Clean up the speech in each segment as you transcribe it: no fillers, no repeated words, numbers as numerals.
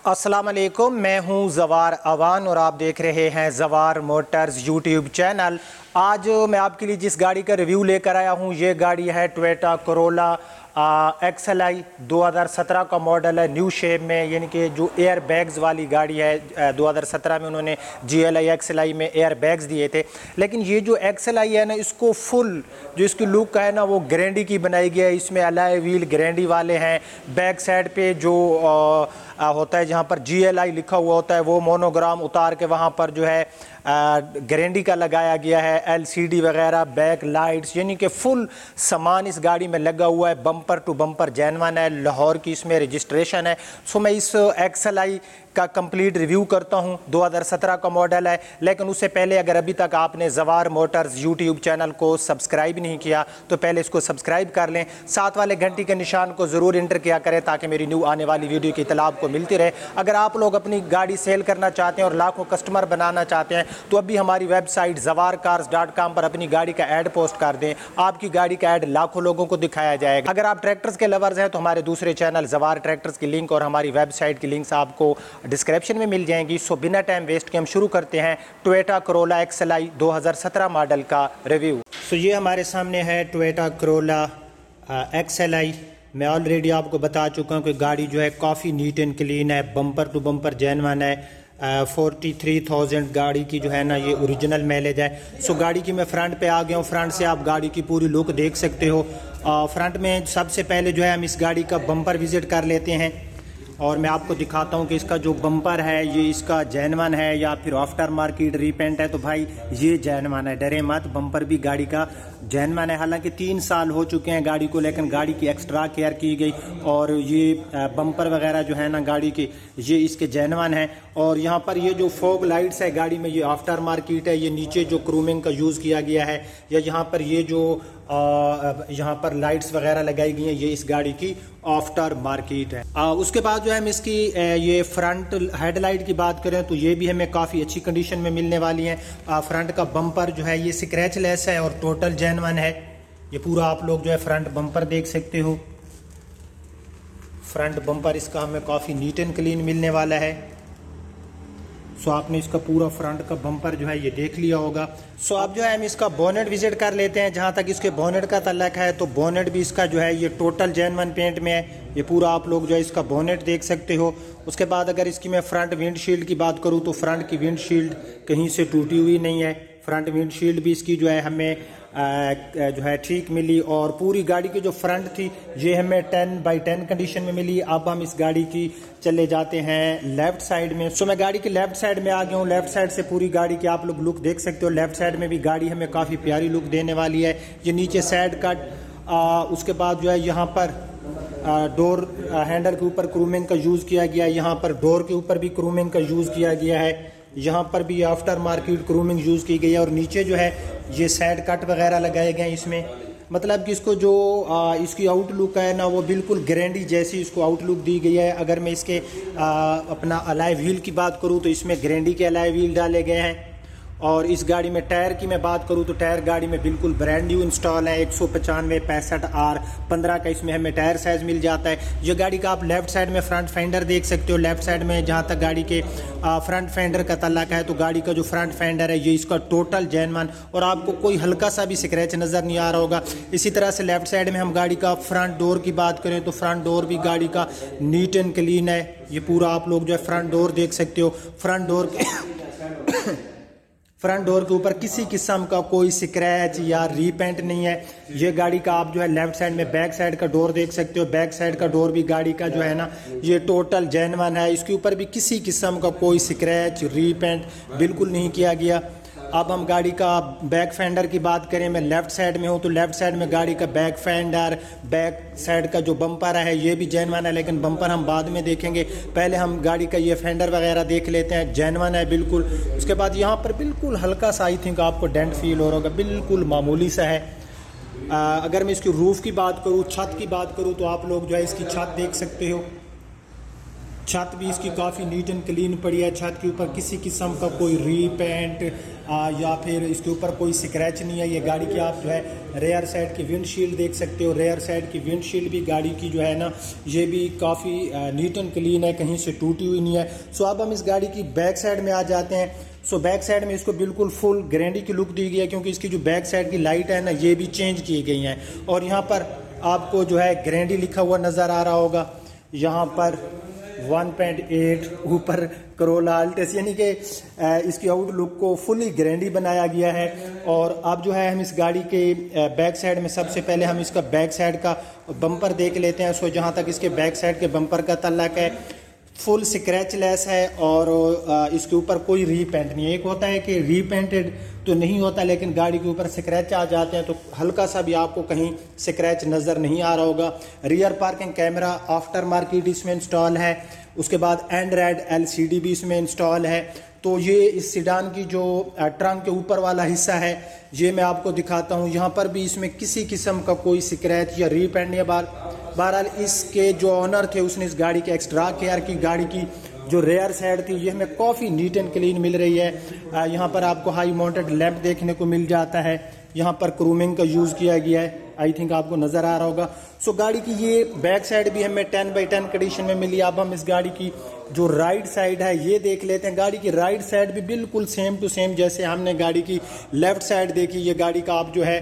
अस्सलाम वालेकुम, मैं हूं जवार अवान और आप देख रहे हैं जवार मोटर्स यूट्यूब चैनल। आज मैं आपके लिए जिस गाड़ी का रिव्यू लेकर आया हूं ये गाड़ी है टोयोटा कोरोला XLI 2017 का मॉडल है, न्यू शेप में, यानी कि जो एयर बैग्स वाली गाड़ी है। 2017 में उन्होंने GLI XLI में एयर बैग्स दिए थे, लेकिन ये जो XLI है ना, इसको फुल जो इसकी लुक है ना वो ग्रैंडी की बनाई गई है। इसमें अलॉय व्हील ग्रैंडी वाले हैं। बैक साइड पे जो होता है जहाँ पर GLI लिखा हुआ होता है वो मोनोग्राम उतार के वहाँ पर जो है ग्रैंडी का लगाया गया है। LCD वगैरह, बैक लाइट्स, यानी कि फुल सामान इस गाड़ी में लगा हुआ है। बम्पर टू बम्पर जेनवन है, लाहौर की इसमें रजिस्ट्रेशन है। सो मैं इस XLI का कंप्लीट रिव्यू करता हूं। 2017 का मॉडल है, लेकिन उससे पहले अगर अभी तक आपने जवार मोटर्स यूट्यूब चैनल को सब्सक्राइब नहीं किया तो पहले इसको सब्सक्राइब कर लें। साथ वाले घंटी के निशान को ज़रूर इंटर किया करें ताकि मेरी न्यू आने वाली वीडियो की इत्तला आपको मिलती रहे। अगर आप लोग अपनी गाड़ी सेल करना चाहते हैं और लाखों कस्टमर बनाना चाहते हैं तो अभी हमारी वेबसाइट zawarcars.com पर अपनी गाड़ी का ऐड पोस्ट कर दें। आपकी गाड़ी का ऐड लाखों लोगों को दिखाया जाएगा। अगर आप ट्रैक्टर्स के लवर्स हैं तो हमारे दूसरे चैनल जवार ट्रैक्टर्स की लिंक और हमारी वेबसाइट की लिंक्स आपको डिस्क्रिप्शन में मिल जाएंगी। सो बिना टाइम वेस्ट के हम शुरू करते हैं टोयोटा कोरोला XLI 2017 मॉडल का रिव्यू। सो ये हमारे सामने है टोयोटा कोरोला XLI। मैं ऑलरेडी आपको बता चुका हूँ कि गाड़ी जो है काफ़ी नीट एंड क्लीन है, बम्पर टू बम्पर जेनवन है। 43,000 गाड़ी की जो है ना ये ओरिजिनल माइलेज है। सो गाड़ी की मैं फ्रंट पे आ गया हूँ। फ्रंट से आप गाड़ी की पूरी लुक देख सकते हो। फ्रंट में सबसे पहले जो है हम इस गाड़ी का बम्पर विजिट कर लेते हैं और मैं आपको दिखाता हूँ कि इसका जो बम्पर है ये इसका जेनवन है या फिर आफ्टर मार्केट रीपेंट है। तो भाई ये जेनवन है, डरे मत, बम्पर भी गाड़ी का जेनवन है। हालांकि 3 साल हो चुके हैं गाड़ी को, लेकिन गाड़ी की एक्स्ट्रा केयर की गई और ये बम्पर वगैरह जो है ना गाड़ी के ये इसके जेनवन है। और यहाँ पर ये जो फॉग लाइट्स है गाड़ी में ये आफ्टर मार्केट है। ये नीचे जो क्रूमिंग का यूज़ किया गया है या यहाँ पर ये जो यहाँ पर लाइट्स वगैरह लगाई गई हैं ये इस गाड़ी की आफ्टर मार्केट है। उसके बाद जो है हम इसकी ये फ्रंट हेडलाइट की बात करें तो ये भी हमें काफ़ी अच्छी कंडीशन में मिलने वाली है। फ्रंट का बम्पर जो है ये स्क्रैचलेस है और टोटल जेनवन है। ये पूरा आप लोग जो है फ्रंट बम्पर देख सकते हो। फ्रंट बम्पर इसका हमें काफ़ी नीट एंड क्लीन मिलने वाला है। सो आपने इसका पूरा फ्रंट का बम्पर जो है ये देख लिया होगा। सो अब जो है हम इसका बोनेट विजिट कर लेते हैं। जहाँ तक इसके बोनेट का तल्लक है तो बोनेट भी इसका जो है ये टोटल जेनवन पेंट में है। ये पूरा आप लोग जो है इसका बोनेट देख सकते हो। उसके बाद अगर इसकी मैं फ्रंट विंडशील्ड की बात करूँ तो फ्रंट की विंडशील्ड कहीं से टूटी हुई नहीं है। फ्रंट विंडशील्ड भी इसकी जो है हमें जो है ठीक मिली और पूरी गाड़ी की जो फ्रंट थी ये हमें 10/10 कंडीशन में मिली। अब हम इस गाड़ी की चले जाते हैं लेफ्ट साइड में। सो मैं गाड़ी के लेफ्ट साइड में आ गया हूँ। लेफ्ट साइड से पूरी गाड़ी की आप लोग लुक देख सकते हो। लेफ्ट साइड में भी गाड़ी हमें काफ़ी प्यारी लुक देने वाली है। ये नीचे साइड कट, उसके बाद जो है यहाँ पर डोर हैंडल के ऊपर क्रूमिंग का यूज़ किया गया है। यहाँ पर डोर के ऊपर भी क्रूमिंग का यूज़ किया गया है। यहाँ पर भी आफ्टर मार्केट क्रूमिंग यूज़ की गई है और नीचे जो है ये साइड कट वगैरह लगाए गए हैं इसमें। मतलब कि इसको जो इसकी आउटलुक है ना वो बिल्कुल ग्रैंडी जैसी इसको आउटलुक दी गई है। अगर मैं इसके अपना अलॉय व्हील की बात करूँ तो इसमें ग्रैंडी के अलॉय व्हील डाले गए हैं। और इस गाड़ी में टायर की मैं बात करूं तो टायर गाड़ी में बिल्कुल ब्रांड न्यू इंस्टॉल है। 195 65 R15 का इसमें हमें टायर साइज मिल जाता है। ये गाड़ी का आप लेफ्ट साइड में फ्रंट फेंडर देख सकते हो। लेफ्ट साइड में जहां तक गाड़ी के फ्रंट फेंडर का तल्लक है तो गाड़ी का जो फ्रंट फेंडर है ये इसका टोटल जेनवन और आपको कोई हल्का सा भी स्क्रैच नज़र नहीं आ रहा होगा। इसी तरह से लेफ्ट साइड में हम गाड़ी का फ्रंट डोर की बात करें तो फ्रंट डोर भी गाड़ी का नीट एंड क्लीन है। ये पूरा आप लोग जो है फ्रंट डोर देख सकते हो। फ्रंट डोर के ऊपर किसी किस्म का कोई स्क्रैच या रीपेंट नहीं है। ये गाड़ी का आप जो है लेफ्ट साइड में बैक साइड का डोर देख सकते हो। बैक साइड का डोर भी गाड़ी का जो है ना ये टोटल जेनवन है। इसके ऊपर भी किसी किस्म का कोई स्क्रैच रीपेंट बिल्कुल नहीं किया गया। अब हम गाड़ी का बैक फेंडर की बात करें, मैं लेफ्ट साइड में हूँ तो लेफ्ट साइड में गाड़ी का बैक फेंडर, बैक साइड का जो बम्पर है ये भी जेनवन है, लेकिन बम्पर हम बाद में देखेंगे। पहले हम गाड़ी का ये फेंडर वगैरह देख लेते हैं, जेनवन है बिल्कुल। उसके बाद यहाँ पर बिल्कुल हल्का सा आई थिंक आपको डेंट फील हो रहा होगा, बिल्कुल मामूली सा है। अगर मैं इसकी रूफ की बात करूँ, छत की बात करूँ तो आप लोग जो है इसकी छत देख सकते हो। छत भी इसकी काफ़ी नीट एंड क्लीन पड़ी है। छत के ऊपर किसी किस्म का कोई रीपेंट या फिर इसके ऊपर कोई स्क्रैच नहीं है। ये गाड़ी की आप जो है रेयर साइड की विंडशील्ड देख सकते हो। रेयर साइड की विंडशील्ड भी गाड़ी की जो है ना, ये भी काफ़ी नीट एंड क्लीन है, कहीं से टूटी हुई नहीं है। सो अब हम इस गाड़ी की बैक साइड में आ जाते हैं। सो बैक साइड में इसको बिल्कुल फुल ग्रैंडी की लुक दी गई है, क्योंकि इसकी जो बैक साइड की लाइट है ना, ये भी चेंज की गई हैं। और यहाँ पर आपको जो है ग्रैंडी लिखा हुआ नज़र आ रहा होगा। यहाँ पर 1.8 ऊपर करोला अल्टिस, यानी कि इसकी आउटलुक को फुली ग्रैंडी बनाया गया है। और अब जो है हम इस गाड़ी के बैक साइड में सबसे पहले हम इसका बैक साइड का बम्पर देख लेते हैं। सो जहाँ तक इसके बैक साइड के बम्पर का तल्लक है, फुल स्क्रैच लेस है और इसके ऊपर कोई रीपेंट नहीं है। एक होता है कि रीपेंटेड तो नहीं होता, लेकिन गाड़ी के ऊपर स्क्रैच आ जाते हैं, तो हल्का सा भी आपको कहीं स्क्रैच नज़र नहीं आ रहा होगा। Rear parking camera after market इसमें इंस्टॉल है। उसके बाद एंड्रॉयड LCD भी इसमें इंस्टॉल है। तो ये इस सीडान की जो ट्रंक के ऊपर वाला हिस्सा है, ये मैं आपको दिखाता हूँ। यहाँ पर भी इसमें किसी किस्म का कोई स्क्रैच या रीपेंट नहीं है। बहरहाल इसके जो ऑनर थे उसने इस गाड़ी के एक्स्ट्रा केयर की। गाड़ी की जो रेयर साइड थी ये हमें काफ़ी नीट एंड क्लीन मिल रही है। यहाँ पर आपको हाई माउंटेड लैंप देखने को मिल जाता है। यहाँ पर क्रूमिंग का यूज़ किया गया है, आई थिंक आपको नज़र आ रहा होगा। सो गाड़ी की ये बैक साइड भी हमें 10x10 कंडीशन में मिली। अब हम इस गाड़ी की जो राइट साइड है ये देख लेते हैं। गाड़ी की राइट साइड भी बिल्कुल सेम टू सेम जैसे हमने गाड़ी की लेफ्ट साइड देखी। ये गाड़ी का आप जो है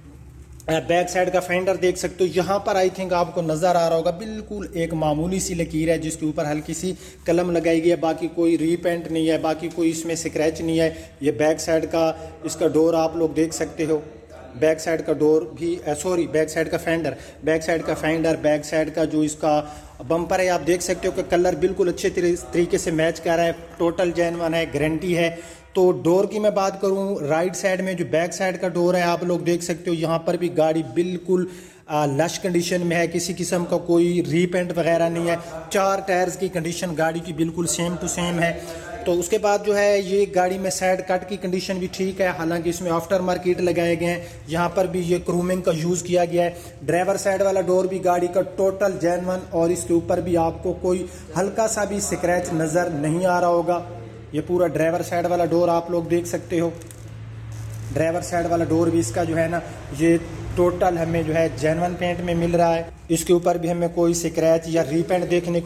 बैक साइड का फेंडर देख सकते हो। यहाँ पर आई थिंक आपको नज़र आ रहा होगा बिल्कुल एक मामूली सी लकीर है जिसके ऊपर हल्की सी कलम लगाई गई है। बाकी कोई रीपेंट नहीं है, बाकी कोई इसमें स्क्रैच नहीं है। ये बैक साइड का इसका डोर आप लोग देख सकते हो। बैक साइड का डोर भी बैक साइड का फेंडर, बैक साइड का जो इसका बम्पर है आप देख सकते हो कि कलर बिल्कुल अच्छे तरीके से मैच कर रहा है। टोटल जेन्युइन है, गारंटी है। तो डोर की मैं बात करूं, राइट साइड में जो बैक साइड का डोर है आप लोग देख सकते हो, यहाँ पर भी गाड़ी बिल्कुल लश कंडीशन में है, किसी किस्म का कोई रीपेंट वगैरह नहीं है। 4 टायर्स की कंडीशन गाड़ी की बिल्कुल सेम टू सेम है। तो उसके बाद जो है ये गाड़ी में साइड कट की कंडीशन भी ठीक है, हालांकि इसमें आफ्टर मार्केट लगाए गए हैं। यहाँ पर भी ये क्रूमिंग का यूज़ किया गया है। ड्राइवर साइड वाला डोर भी गाड़ी का टोटल जेन्युइन, और इसके ऊपर भी आपको कोई हल्का सा भी स्क्रैच नज़र नहीं आ रहा होगा। ये पूरा ड्राइवर साइड वाला डोर आप लोग देख सकते हो। ड्राइवर साइड वाला डोर भी इसका जो है ना, ये टोटल हमें जो है जेन्युइन पेंट में मिल रहा है। इसके ऊपर भी हमें कोई स्क्रैच या रीपेंट देखने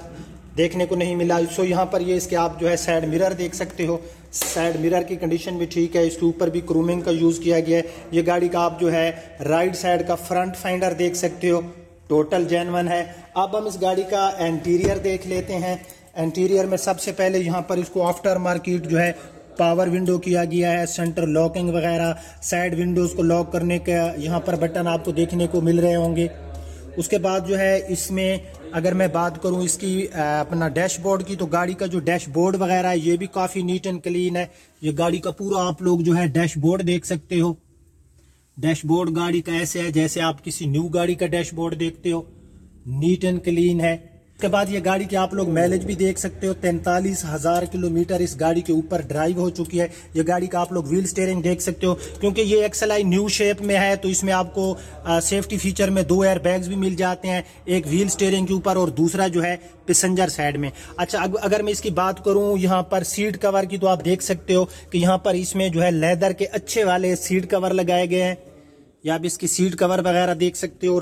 को नहीं मिला। सो यहाँ पर ये इसके आप जो है साइड मिरर देख सकते हो। साइड मिरर की कंडीशन भी ठीक है, इसके ऊपर भी क्रूमिंग का यूज़ किया गया है। ये गाड़ी का आप जो है राइट साइड का फ्रंट फाइंडर देख सकते हो, टोटल जेन्युइन है। अब हम इस गाड़ी का इंटीरियर देख लेते हैं। इंटीरियर में सबसे पहले यहाँ पर इसको आफ्टर मार्केट जो है पावर विंडो किया गया है, सेंटर लॉकिंग वगैरह, साइड विंडोज़ को लॉक करने का यहाँ पर बटन आपको देखने को मिल रहे होंगे। उसके बाद जो है इसमें अगर मैं बात करूँ इसकी अपना डैशबोर्ड की, तो गाड़ी का जो डैशबोर्ड वगैरह है ये भी काफ़ी नीट एंड क्लीन है। ये गाड़ी का पूरा आप लोग जो है डैशबोर्ड देख सकते हो। डैशबोर्ड गाड़ी का ऐसे है जैसे आप किसी न्यू गाड़ी का डैशबोर्ड देखते हो, नीट एंड क्लीन है। उसके बाद ये गाड़ी के आप लोग माइलेज भी देख सकते हो, 43,000 किलोमीटर इस गाड़ी के ऊपर ड्राइव हो चुकी है। ये गाड़ी का आप लोग व्हील स्टीयरिंग देख सकते हो, क्योंकि ये एक्सएलआई न्यू शेप में है तो इसमें आपको सेफ्टी फीचर में 2 एयर बैग्स भी मिल जाते हैं, एक व्हील स्टीयरिंग के ऊपर और दूसरा जो है पैसेंजर साइड में। अच्छा, अगर मैं इसकी बात करूं यहाँ पर सीट कवर की, तो आप देख सकते हो कि यहाँ पर इसमें जो है लेदर के अच्छे वाले सीट कवर लगाए गए हैं। या आप इसकी सीट कवर वगैरह देख सकते हो।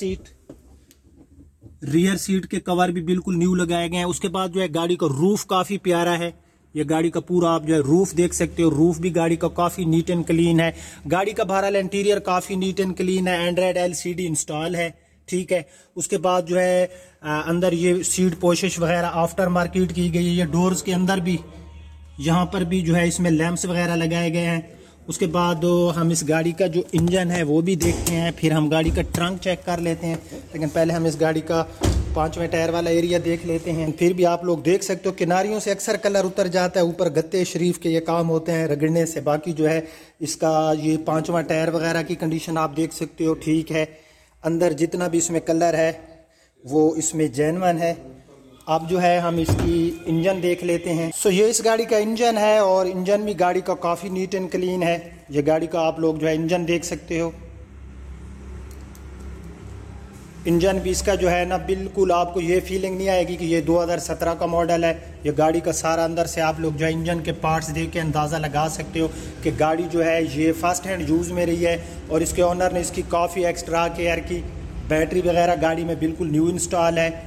रियर सीट के कवर भी बिल्कुल न्यू लगाए गए हैं। उसके बाद जो है गाड़ी का रूफ काफ़ी प्यारा है। ये गाड़ी का पूरा आप जो है रूफ देख सकते हो, रूफ भी गाड़ी का काफ़ी नीट एंड क्लीन है। गाड़ी का बहरहाल इंटीरियर काफ़ी नीट एंड क्लीन है। एंड्रॉयड LCD इंस्टॉल है, ठीक है। उसके बाद जो है अंदर ये सीट पोशिश वगैरह आफ्टर मार्केट की गई है। ये डोर्स के अंदर भी यहाँ पर भी जो है इसमें लैंप्स वगैरह लगाए गए हैं। उसके बाद हम इस गाड़ी का जो इंजन है वो भी देखते हैं, फिर हम गाड़ी का ट्रंक चेक कर लेते हैं। लेकिन पहले हम इस गाड़ी का 5वें टायर वाला एरिया देख लेते हैं। फिर भी आप लोग देख सकते हो किनारियों से अक्सर कलर उतर जाता है, ऊपर गत्ते शरीफ के ये काम होते हैं रगड़ने से। बाकी जो है इसका ये 5वां टायर वगैरह की कंडीशन आप देख सकते हो, ठीक है। अंदर जितना भी इसमें कलर है वो इसमें जेन्युइन है। अब जो है हम इसकी इंजन देख लेते हैं। सो ये इस गाड़ी का इंजन है और इंजन भी गाड़ी का काफ़ी नीट एंड क्लीन है। ये गाड़ी का आप लोग जो है इंजन देख सकते हो। इंजन भी इसका जो है ना बिल्कुल आपको ये फीलिंग नहीं आएगी कि ये 2017 का मॉडल है। ये गाड़ी का सारा अंदर से आप लोग जो है इंजन के पार्ट्स देख के अंदाज़ा लगा सकते हो कि गाड़ी जो है ये फर्स्ट हैंड यूज़ में रही है और इसके ओनर ने इसकी काफ़ी एक्स्ट्रा केयर की। बैटरी वगैरह गाड़ी में बिल्कुल न्यू इंस्टॉल है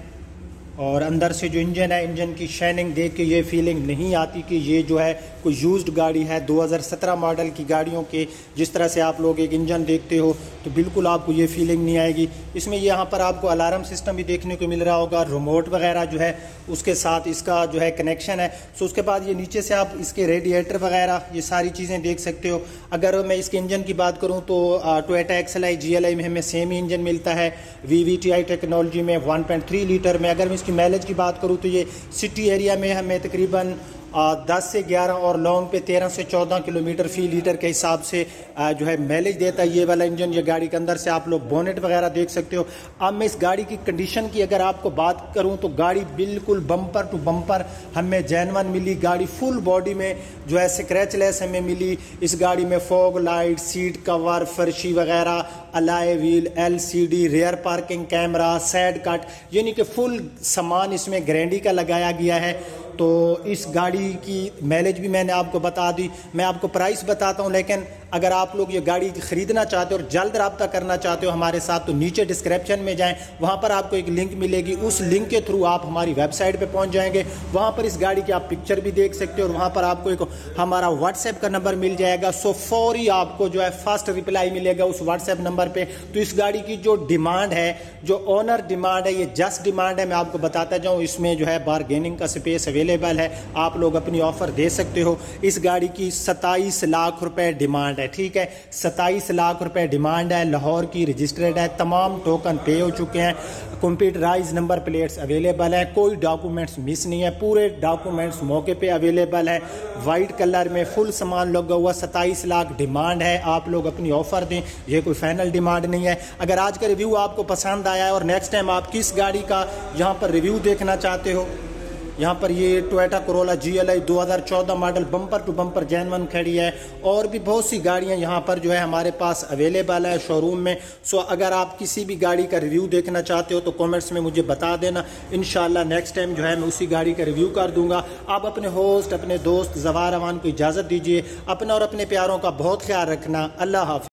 और अंदर से जो इंजन है, इंजन की शाइनिंग देख के ये फीलिंग नहीं आती कि ये जो है कोई यूज्ड गाड़ी है। 2017 मॉडल की गाड़ियों के जिस तरह से आप लोग एक इंजन देखते हो तो बिल्कुल आपको ये फीलिंग नहीं आएगी। इसमें यहाँ पर आपको अलार्म सिस्टम भी देखने को मिल रहा होगा, रिमोट वगैरह जो है उसके साथ इसका जो है कनेक्शन है। सो उसके बाद ये नीचे से आप इसके रेडिएटर वगैरह ये सारी चीज़ें देख सकते हो। अगर मैं इसके इंजन की बात करूँ तो टोयोटा XLI GLI में हमें सेम ही इंजन मिलता है। VVTi टेक्नोलॉजी में 1.3 लीटर में। अगर मैं इसकी माइलेज की बात करूँ तो ये सिटी एरिया में हमें तकरीबन 10 से 11 और लॉन्ग पे 13 से 14 किलोमीटर फी लीटर के हिसाब से जो है माइलेज देता है ये वाला इंजन। ये गाड़ी के अंदर से आप लोग बोनेट वगैरह देख सकते हो। अब मैं इस गाड़ी की कंडीशन की अगर आपको बात करूं तो गाड़ी बिल्कुल बम्पर टू बम्पर हमें जेन्युइन मिली। गाड़ी फुल बॉडी में जो है स्क्रैचलेस हमें मिली। इस गाड़ी में फॉग लाइट, सीट कवर, फर्शी वगैरह, alloy wheel, LCD, rear parking camera, side cut, यानी कि फुल सामान इसमें गारंटी का लगाया गया है। तो इस गाड़ी की माइलेज भी मैंने आपको बता दी। मैं आपको प्राइस बताता हूँ, लेकिन अगर आप लोग ये गाड़ी ख़रीदना चाहते हो और जल्द रब्ता करना चाहते हो हमारे साथ तो नीचे डिस्क्रिप्शन में जाएं, वहाँ पर आपको एक लिंक मिलेगी। उस लिंक के थ्रू आप हमारी वेबसाइट पे पहुँच जाएंगे। वहाँ पर इस गाड़ी की आप पिक्चर भी देख सकते हो और वहाँ पर आपको एक हमारा व्हाट्सएप का नंबर मिल जाएगा। सो फौरी आपको जो है फर्स्ट रिप्लाई मिलेगा उस व्हाट्सएप नंबर पर। तो इस गाड़ी की जो डिमांड है, जो ओनर डिमांड है, ये जस्ट डिमांड है। मैं आपको बताता जाऊँ, इसमें जो है बारगेनिंग का स्पेस अवेलेबल है। आप लोग अपनी ऑफर दे सकते हो। इस गाड़ी की 27 लाख रुपए डिमांड है, ठीक है। 27 लाख रुपए डिमांड है। लाहौर की रजिस्टर्ड है। तमाम टोकन पे हो चुके हैं। कंप्यूटराइज नंबर प्लेट्स अवेलेबल है। कोई डॉक्यूमेंट्स मिस नहीं है। पूरे डॉक्यूमेंट्स मौके पे अवेलेबल है। वाइट कलर में फुल सामान लगा हुआ। 27 लाख डिमांड है। आप लोग अपनी ऑफर दें, ये कोई फाइनल डिमांड नहीं है। अगर आज का रिव्यू आपको पसंद आया है और नेक्स्ट टाइम आप किस गाड़ी का यहाँ पर रिव्यू देखना चाहते हो, यहाँ पर ये Toyota Corolla GLI 2014 model bumper to bumper genuine खड़ी है। और भी बहुत सी गाड़ियाँ यहाँ पर जो है हमारे पास अवेलेबल है शोरूम में। सो अगर आप किसी भी गाड़ी का रिव्यू देखना चाहते हो तो कमेंट्स में मुझे बता देना। इंशाल्लाह नेक्स्ट टाइम जो है मैं उसी गाड़ी का रिव्यू कर दूंगा। आप अपने होस्ट, अपने दोस्त ज़वार अवान को इजाज़त दीजिए। अपना और अपने प्यारों का बहुत ख्याल रखना। अल्लाह हाफ़िज़।